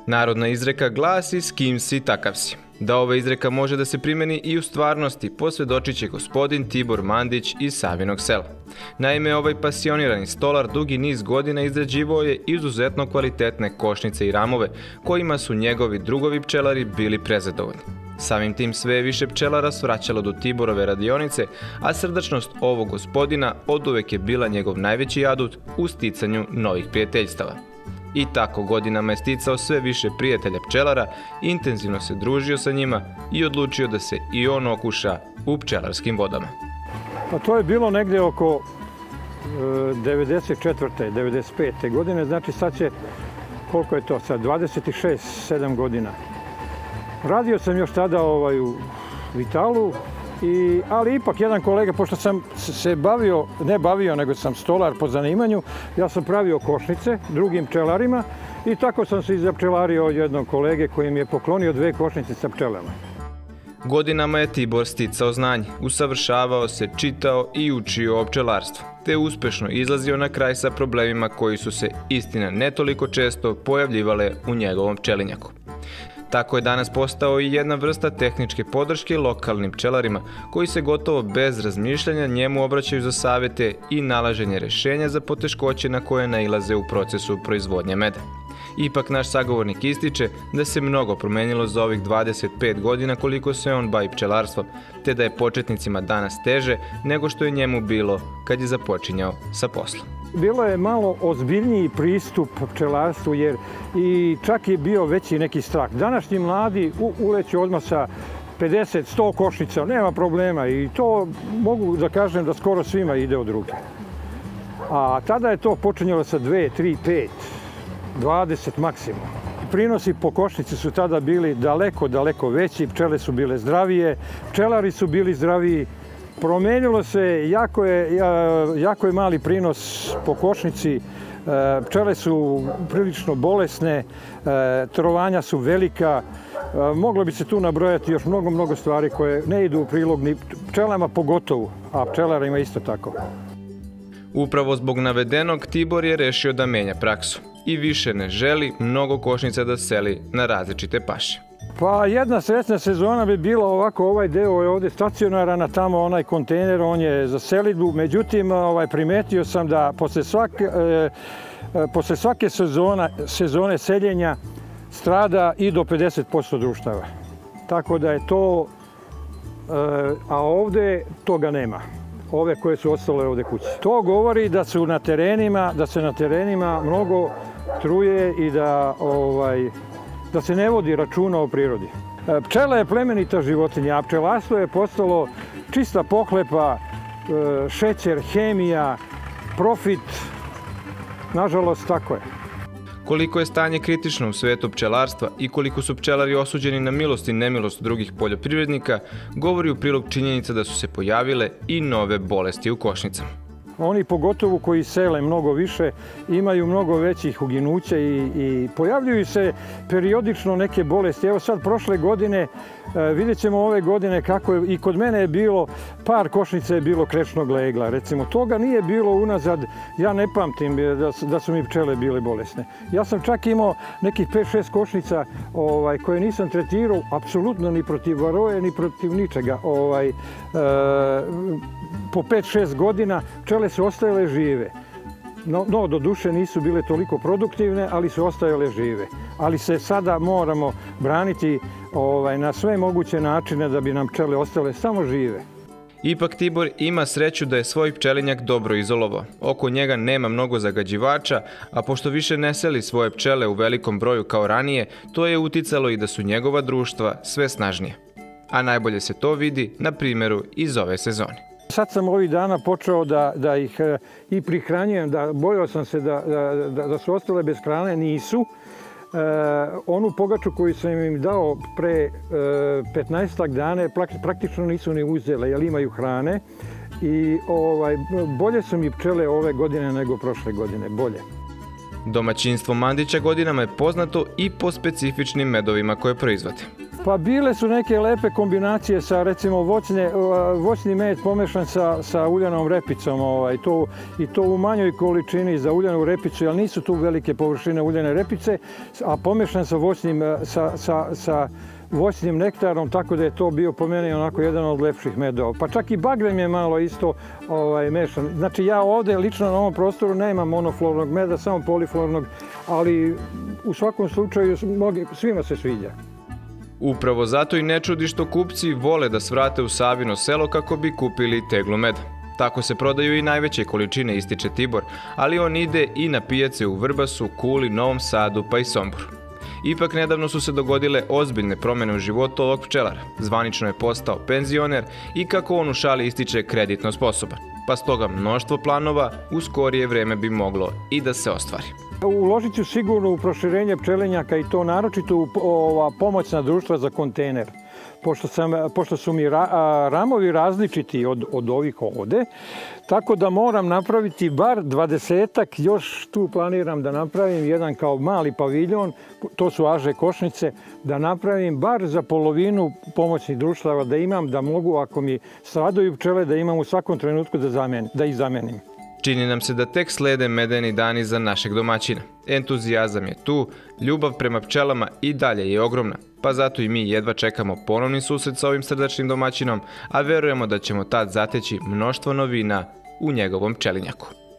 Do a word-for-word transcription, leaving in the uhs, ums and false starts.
Narodna izreka glasi s kim si takav si. Da ova izreka može da se primeni i u stvarnosti, posvjedočit će gospodin Tibor Mandić iz Savinog sela. Naime, ovaj pasionirani stolar dugi niz godina izrađivao je izuzetno kvalitetne košnice i ramove, kojima su njegovi drugovi pčelari bili prezadovoljni. Samim tim sve je više pčelara svraćalo do Tiborove radionice, a srdačnost ovog gospodina oduvek je bila njegov najveći adut u sticanju novih prijateljstava. I tako godinama je sticao sve više prijatelja pčelara, intenzivno se družio sa njima i odlučio da se i on okuša u pčelarskim vodama. Pa to je bilo negdje oko devedeset četvrte devedeset pete godine, znači sad će, koliko je to sad, dvadeset šest sedam godina. Radio sam još tada ovaj, u Vitalu, I, ali ipak jedan kolega, pošto sam se bavio, ne bavio, nego sam stolar po zanimanju, ja sam pravio košnice drugim pčelarima i tako sam se izapčelario od jednog kolege koji mi je poklonio dve košnice sa pčelama. Godinama je Tibor sticao znanje, usavršavao se, čitao i učio o pčelarstvu, te uspešno izlazio na kraj sa problemima koji su se, istina, ne toliko često pojavljivale u njegovom pčelinjaku. Tako je danas postao i jedna vrsta tehničke podrške lokalnim pčelarima, koji se gotovo bez razmišljanja njemu obraćaju za savjete i nalaženje rješenja za poteškoće na koje nailaze u procesu proizvodnje meda. Ipak naš sagovornik ističe da se mnogo promenilo za ovih dvadeset pet godina koliko se on bavi pčelarstvom, te da je početnicima danas teže nego što je njemu bilo kad je započinjao sa poslom. Bilo je malo ozbiljniji pristup pčelarstvu jer i čak je bio veći neki strah. Današnji mladi uleću odmah sa pedeset sto košnica, nema problema i to mogu da kažem da skoro svima ide od ruke. A tada je to počinjalo sa dve, tri, pet, dvadeset maksimum. Prinosi po košnici su tada bili daleko, daleko veći, pčele su bile zdravije, pčelari su bili zdraviji. Promenilo se, jako je, jako je mali prinos po košnici, pčele su prilično bolesne, trovanja su velika. Moglo bi se tu nabrojati još mnogo, mnogo stvari koje ne idu u prilog ni pčelama pogotovo, a pčelarima isto tako. Upravo zbog navedenog Tibor je rešio da menja praksu i više ne želi mnogo košnica da seli na različite paše. Pa jedna srećna sezona bi bila ovako, ovaj deo je ovdje stacionaran, a tamo onaj kontejner, on je za selidbu. Međutim, ovaj, primetio sam da posle svake, e, posle svake sezona, sezone seljenja strada i do pedeset posto društava. Tako da je to, e, a ovdje toga nema. Ove koje su ostale ovdje kući. To govori da su na terenima, da se na terenima mnogo truje i da ovaj, da se ne vodi računa o prirodi. Pčela je plemenita životinja, a pčelarstvo je postalo čista pohlepa, šećer, hemija, profit. Nažalost, tako je. Koliko je stanje kritično u svetu pčelarstva i koliko su pčelari osuđeni na milost i nemilost drugih poljoprivrednika, govori u prilog činjenica da su se pojavile i nove bolesti u košnicama. Oni pogotovo koji sele mnogo više imaju mnogo većih uginuća i, i pojavljuju se periodično neke bolesti. Evo sad prošle godine, vidjet ćemo ove godine kako je, i kod mene je bilo, par košnica je bilo krečnog legla. Recimo, toga nije bilo unazad, ja ne pamtim da, da su mi pčele bile bolesne. Ja sam čak imao nekih pet šest košnica ovaj, koje nisam tretirao apsolutno ni protiv varoje, ni protiv ničega. Ovaj, e, po pet šest godina pčele su ostajale žive. No, no, do duše nisu bile toliko produktivne, ali su ostajale žive. Ali se sada moramo braniti ovaj, na sve moguće načine da bi nam pčele ostale samo žive. Ipak Tibor ima sreću da je svoj pčelinjak dobro izolovao. Oko njega nema mnogo zagađivača, a pošto više ne seli svoje pčele u velikom broju kao ranije, to je uticalo i da su njegova društva sve snažnije. A najbolje se to vidi na primjeru iz ove sezone. Sad sam ovih dana počeo da, da ih e, i prihranjujem, da bojao sam se da, da, da su ostale bez hrane, nisu. E, onu pogaču koju sam im dao pre e, petnaestak dana praktično nisu ni uzele, jer imaju hrane. I ovaj, bolje su mi pčele ove godine nego prošle godine, bolje. Domaćinstvo Mandića godinama je poznato i po specifičnim medovima koje proizvode. Pa bile su neke lepe kombinacije sa recimo voćne, voćni med pomešan sa, sa uljanom repicom ovaj, to, i to u manjoj količini za uljanu repicu, jer nisu tu velike površine uljane repice, a pomešan sa voćnim, sa, sa, sa voćnim nektarom, tako da je to bio po meni onako jedan od lepših medova. Pa čak i bagrem je malo isto ovaj, mešan. Znači ja ovdje lično na ovom prostoru nemam monoflornog meda, samo poliflornog, ali u svakom slučaju svima se sviđa. Upravo zato i ne čudi što kupci vole da svrate u Savino selo kako bi kupili teglu meda. Tako se prodaju i najveće količine, ističe Tibor, ali on ide i na pijace u Vrbasu, Kuli, Novom Sadu pa i Somboru. Ipak nedavno su se dogodile ozbiljne promjene u životu ovog pčelara. Zvanično je postao penzioner i kako on u šali ističe kreditno sposoban. Pa stoga mnoštvo planova u skorije vreme bi moglo i da se ostvari. Uložit ću sigurno u proširenje pčelinjaka i to naročito u ova pomoćna društva za kontejner. Pošto, sam, pošto su mi ra, a, ramovi različiti od, od ovih ovde, tako da moram napraviti bar dvadesetak, još tu planiram da napravim jedan kao mali paviljon, to su aže košnice, da napravim bar za polovinu pomoćnih društava, da imam, da mogu, ako mi stradaju pčele, da imam u svakom trenutku da, zamen, da ih zamenim. Čini nam se da tek slede medeni dani za našeg domaćina. Entuzijazam je tu, ljubav prema pčelama i dalje je ogromna, pa zato i mi jedva čekamo ponovni susret sa ovim srdačnim domaćinom, a verujemo da ćemo tad zateći mnoštvo novina u njegovom pčelinjaku.